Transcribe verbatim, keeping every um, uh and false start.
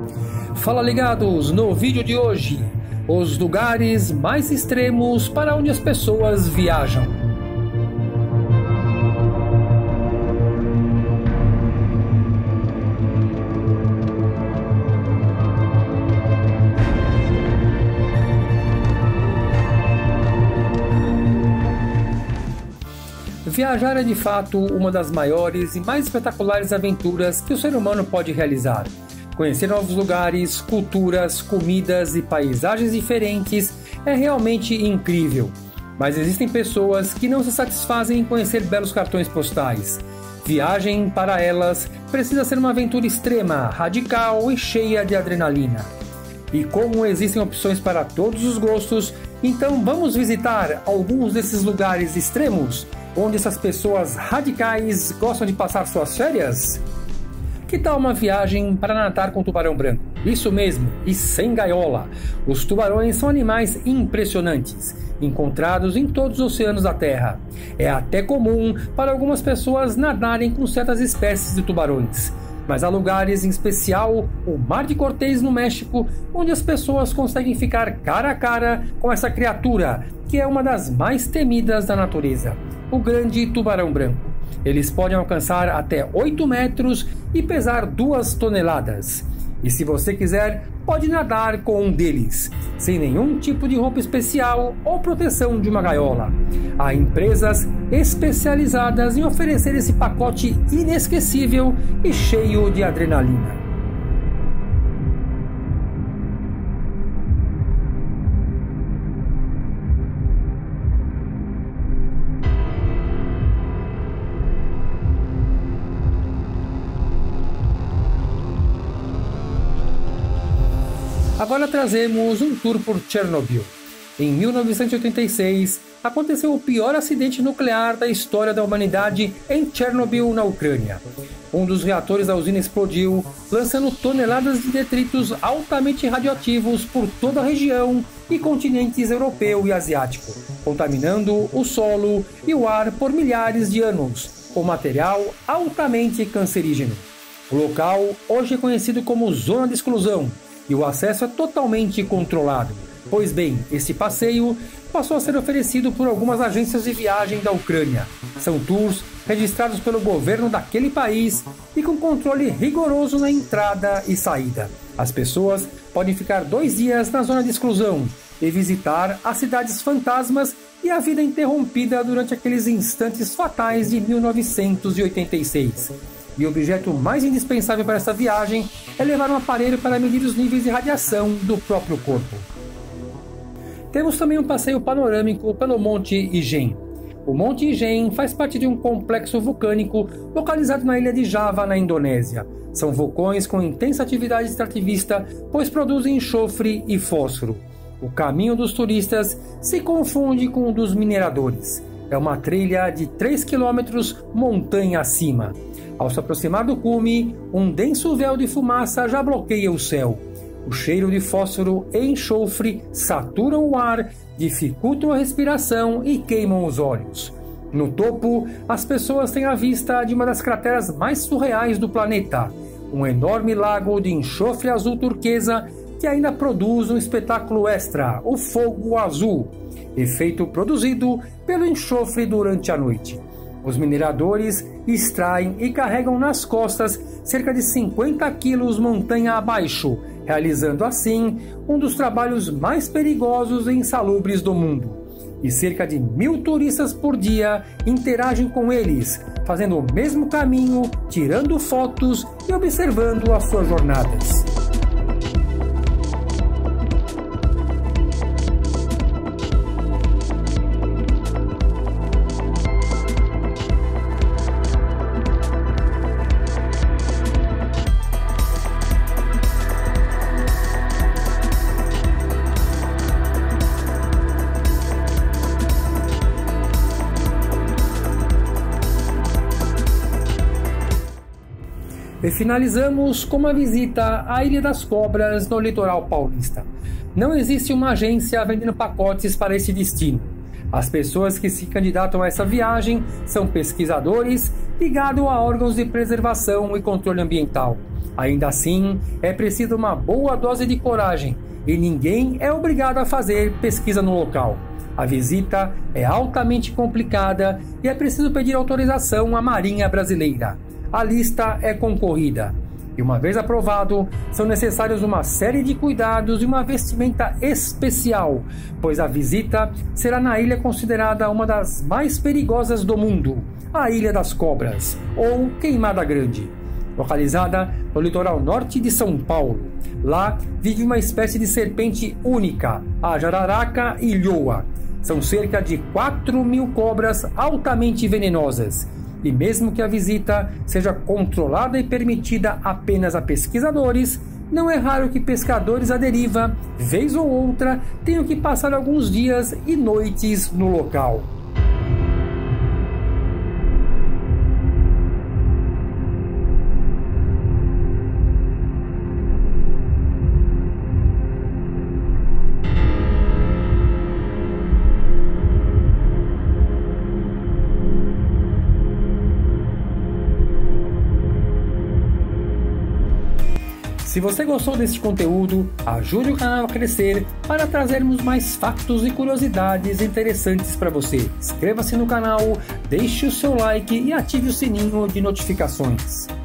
Fala ligados no vídeo de hoje, os lugares mais extremos para onde as pessoas viajam. Viajar é de fato uma das maiores e mais espetaculares aventuras que o ser humano pode realizar. Conhecer novos lugares, culturas, comidas e paisagens diferentes é realmente incrível. Mas existem pessoas que não se satisfazem em conhecer belos cartões postais. Viagem, para elas, precisa ser uma aventura extrema, radical e cheia de adrenalina. E como existem opções para todos os gostos, então vamos visitar alguns desses lugares extremos, onde essas pessoas radicais gostam de passar suas férias? Que tal uma viagem para nadar com tubarão branco? Isso mesmo, e sem gaiola. Os tubarões são animais impressionantes, encontrados em todos os oceanos da Terra. É até comum para algumas pessoas nadarem com certas espécies de tubarões. Mas há lugares, em especial o Mar de Cortés, no México, onde as pessoas conseguem ficar cara a cara com essa criatura, que é uma das mais temidas da natureza, o grande tubarão branco. Eles podem alcançar até oito metros e pesar duas toneladas. E se você quiser, pode nadar com um deles, sem nenhum tipo de roupa especial ou proteção de uma gaiola. Há empresas especializadas em oferecer esse pacote inesquecível e cheio de adrenalina. Agora trazemos um tour por Chernobyl. Em mil novecentos e oitenta e seis, aconteceu o pior acidente nuclear da história da humanidade em Chernobyl, na Ucrânia. Um dos reatores da usina explodiu, lançando toneladas de detritos altamente radioativos por toda a região e continentes europeu e asiático, contaminando o solo e o ar por milhares de anos, com material altamente cancerígeno. O local hoje é conhecido como Zona de Exclusão, e o acesso é totalmente controlado. Pois bem, esse passeio passou a ser oferecido por algumas agências de viagem da Ucrânia. São tours registrados pelo governo daquele país e com controle rigoroso na entrada e saída. As pessoas podem ficar dois dias na zona de exclusão e visitar as cidades fantasmas e a vida interrompida durante aqueles instantes fatais de mil novecentos e oitenta e seis. E o objeto mais indispensável para essa viagem é levar um aparelho para medir os níveis de radiação do próprio corpo. Temos também um passeio panorâmico pelo Monte Ijen. O Monte Ijen faz parte de um complexo vulcânico localizado na ilha de Java, na Indonésia. São vulcões com intensa atividade extrativista, pois produzem enxofre e fósforo. O caminho dos turistas se confunde com o dos mineradores. É uma trilha de três quilômetros montanha acima. Ao se aproximar do cume, um denso véu de fumaça já bloqueia o céu. O cheiro de fósforo e enxofre saturam o ar, dificultam a respiração e queimam os olhos. No topo, as pessoas têm a vista de uma das crateras mais surreais do planeta, um enorme lago de enxofre azul turquesa que ainda produz um espetáculo extra, o fogo azul, efeito produzido pelo enxofre durante a noite. Os mineradores extraem e carregam nas costas cerca de cinquenta quilos montanha abaixo, realizando assim um dos trabalhos mais perigosos e insalubres do mundo. E cerca de mil turistas por dia interagem com eles, fazendo o mesmo caminho, tirando fotos e observando as suas jornadas. E finalizamos com uma visita à Ilha das Cobras, no litoral paulista. Não existe uma agência vendendo pacotes para esse destino. As pessoas que se candidatam a essa viagem são pesquisadores ligados a órgãos de preservação e controle ambiental. Ainda assim, é preciso uma boa dose de coragem e ninguém é obrigado a fazer pesquisa no local. A visita é altamente complicada e é preciso pedir autorização à Marinha Brasileira. A lista é concorrida. E uma vez aprovado, são necessários uma série de cuidados e uma vestimenta especial, pois a visita será na ilha considerada uma das mais perigosas do mundo, a Ilha das Cobras, ou Queimada Grande, localizada no litoral norte de São Paulo. Lá vive uma espécie de serpente única, a jararaca ilhoa. São cerca de quatro mil cobras altamente venenosas. E mesmo que a visita seja controlada e permitida apenas a pesquisadores, não é raro que pescadores à deriva, vez ou outra, tenham que passar alguns dias e noites no local. Se você gostou deste conteúdo, ajude o canal a crescer para trazermos mais fatos e curiosidades interessantes para você. Inscreva-se no canal, deixe o seu like e ative o sininho de notificações.